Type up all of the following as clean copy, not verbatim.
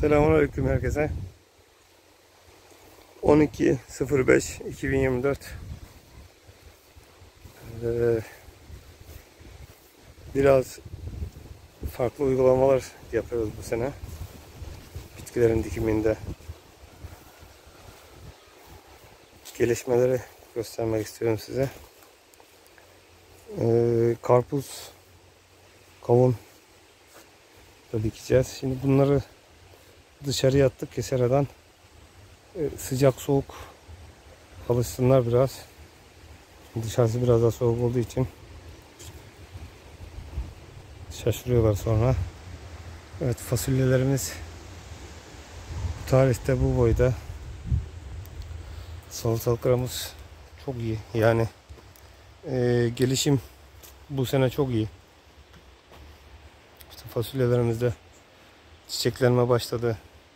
Selamünaleyküm herkese. 12.05.2024 biraz farklı uygulamalar yapıyoruz bu sene. Bitkilerin dikiminde gelişmeleri göstermek istiyorum size. Karpuz, kavun da dikeceğiz. Şimdi bunları dışarıya attık ki seradan sıcak soğuk alışsınlar biraz. Dışarısı biraz daha soğuk olduğu için şaşırıyorlar sonra. Evet, fasulyelerimiz bu tarihte bu boyda. Salatalıklarımız çok iyi. Yani gelişim bu sene çok iyi. İşte fasulyelerimizde çiçeklenme başladı.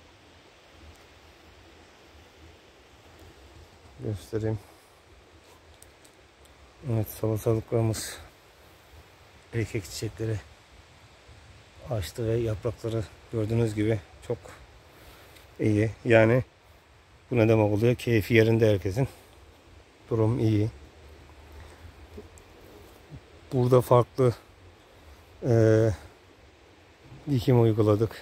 Göstereyim. Evet, salatalıklarımız erkek çiçekleri açtı ve yaprakları gördüğünüz gibi çok iyi. Yani bu ne demek oluyor? Keyfi yerinde herkesin. Durum iyi. Burada farklı dikim uyguladık.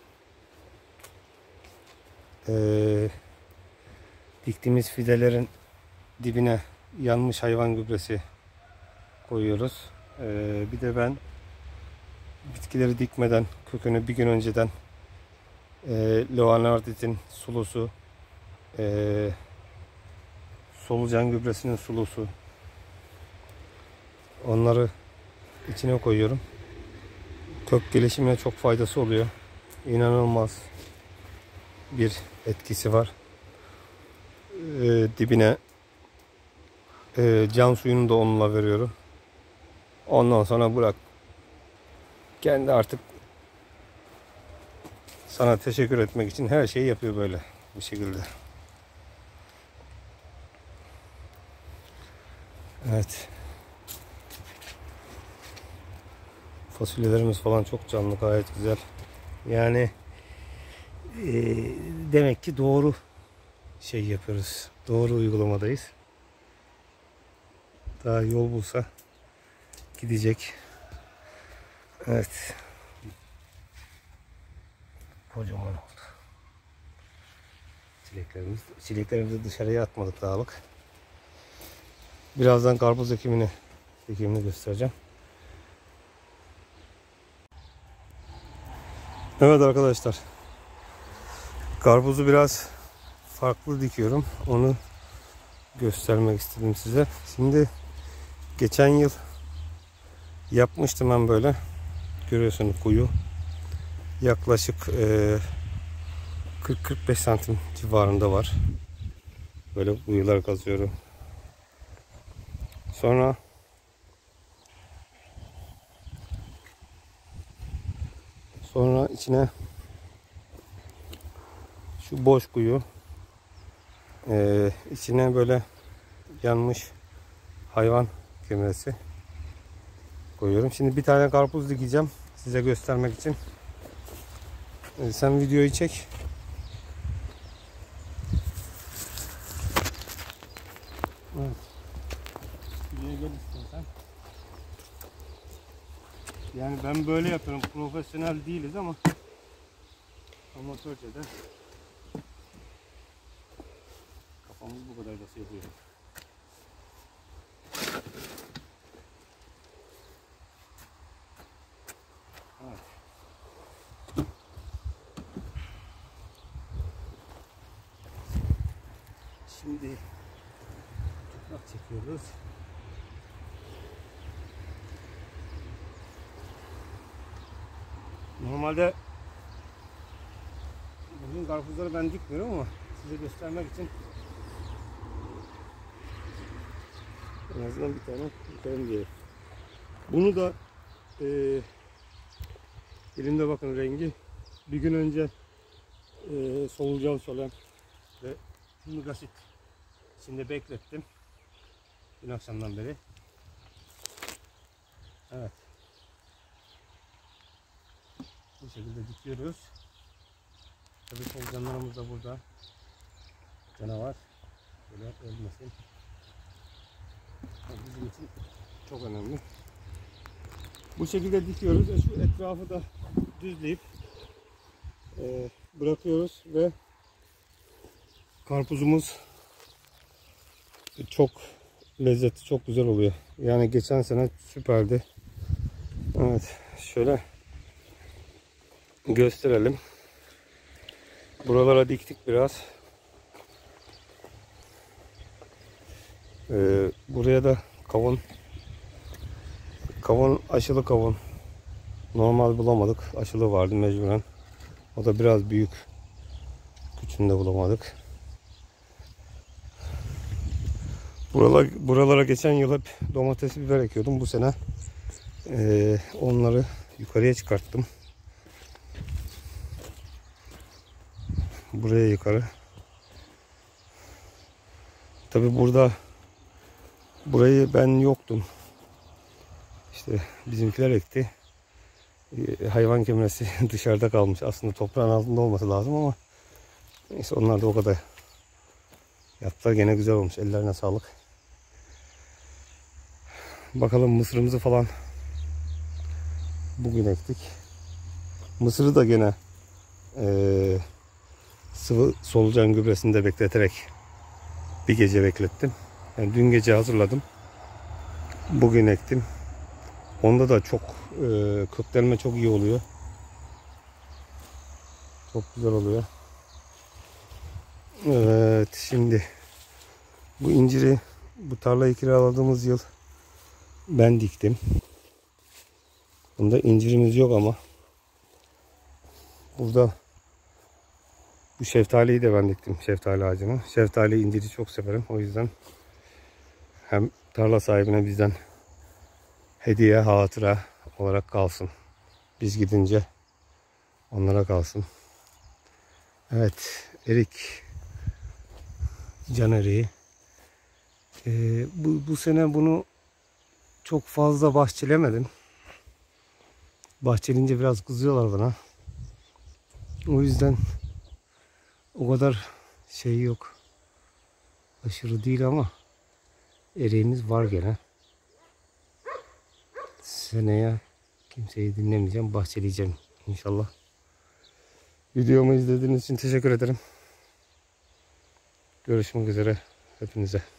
Diktiğimiz fidelerin dibine yanmış hayvan gübresi koyuyoruz. Bir de ben bitkileri dikmeden kökünü bir gün önceden Leonardit'in sulusu, solucan gübresinin sulusu, onları içine koyuyorum. Kök gelişimine çok faydası oluyor. İnanılmaz bir etkisi var. Dibine can suyunu da onunla veriyorum. Ondan sonra bırak. Kendi artık sana teşekkür etmek için her şeyi yapıyor böyle. Bu şekilde. Evet. Fasulyelerimiz falan çok canlı, gayet güzel. Yani demek ki doğru şey yapıyoruz. Doğru uygulamadayız. Daha yol bulsa gidecek. Evet. Kocaman oldu. Çileklerimizi dışarıya atmadık dağlık. Birazdan karpuz ekimini göstereceğim. Evet arkadaşlar. Karpuzu biraz farklı dikiyorum. Onu göstermek istedim size. Şimdi geçen yıl yapmıştım ben böyle. Görüyorsunuz kuyu. Yaklaşık 40-45 santim civarında var. Böyle kuyular kazıyorum. Sonra içine şu boş kuyu, içine böyle yanmış hayvan kümesi koyuyorum. Şimdi bir tane karpuz dikeceğim size göstermek için. Sen videoyu çek. Evet. Buraya gel istersen. Yani ben böyle yapıyorum. Profesyonel değiliz ama amatörce de kafamız bu kadar basit yapıyor. Evet. Şimdi toprak çekiyoruz. Normalde bugün karpuzları ben dikmiyorum ama size göstermek için en azından bir tane dikelim diye. Bunu da elimde bakın rengi. Bir gün önce solucan solen ve humic asit içinde beklettim. Dün akşamdan beri. Evet. Bu şekilde dikiyoruz. Tabii solucanlarımız da burada. Canavar. Böyle ölmesin. Bizim için çok önemli. Bu şekilde dikiyoruz. Şu etrafı da düzleyip bırakıyoruz ve karpuzumuz çok lezzetli, çok güzel oluyor. Yani geçen sene süperdi. Evet, şöyle gösterelim. Buralara diktik biraz. Buraya da kavun, aşılı kavun. Normal bulamadık. Aşılı vardı mecburen. O da biraz büyük. Küçüğünü de bulamadık. Buralara geçen yıl hep domates, biber ekiyordum. Bu sene onları yukarıya çıkarttım. Buraya yukarı. Tabi burayı ben yoktum. İşte bizimkiler ekti. Hayvan kemiresi dışarıda kalmış. Aslında toprağın altında olması lazım ama neyse, onlar da o kadar yaptılar. Gene güzel olmuş. Ellerine sağlık. Bakalım, mısırımızı falan bugün ektik. Mısırı da gene sıvı solucan gübresinde bekleterek bir gece beklettim. Yani dün gece hazırladım. Bugün ektim. Onda da çok köklenme çok iyi oluyor. Çok güzel oluyor. Evet, şimdi bu inciri, bu tarlayı kiraladığımız yıl ben diktim. Bunda incirimiz yok ama burada bu şeftaliyi de ben diktim, şeftali ağacını. Şeftali, inciri çok severim. O yüzden hem tarla sahibine bizden hediye, hatıra olarak kalsın. Biz gidince onlara kalsın. Evet, erik, can eriği. Bu sene bunu çok fazla bahçelemedim. Bahçelince biraz kızıyorlar bana. O yüzden o kadar şey yok. Aşırı değil ama eriğimiz var gene. Seneye kimseyi dinlemeyeceğim, bahçeleyeceğim inşallah. Videomu izlediğiniz için teşekkür ederim. Görüşmek üzere hepinize.